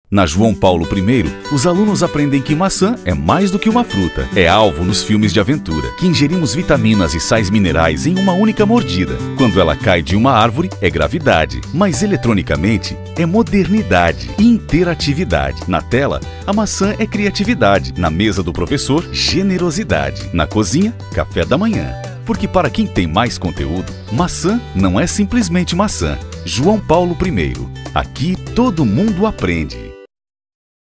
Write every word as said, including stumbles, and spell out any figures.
Na João Paulo primeiro, os alunos aprendem que maçã é mais do que uma fruta. É alvo nos filmes de aventura, que ingerimos vitaminas e sais minerais em uma única mordida. Quando ela cai de uma árvore, é gravidade. Mas eletronicamente, é modernidade e interatividade. Na tela, a maçã é criatividade. Na mesa do professor, generosidade. Na cozinha, café da manhã. Porque para quem tem mais conteúdo, maçã não é simplesmente maçã. João Paulo primeiro. Aqui todo mundo aprende.